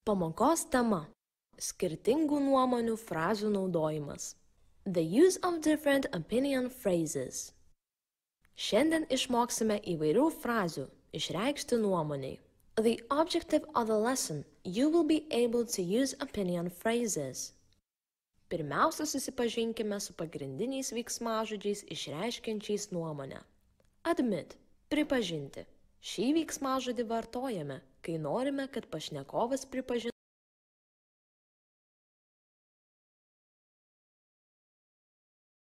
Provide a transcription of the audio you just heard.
Pamokos tema – skirtingų nuomonių frazių naudojimas. The use of different opinion phrases. Šiandien išmoksime įvairių frazių išreikšti nuomoniai. The objective of the lesson – you will be able to use opinion phrases. Pirmiausia, susipažinkime su pagrindiniais veiksmažodžiais išreiškiančiais nuomonę. Admit – pripažinti. Šį veiksmažodį vartojame, kai norime, kad pašnekovas pripažintų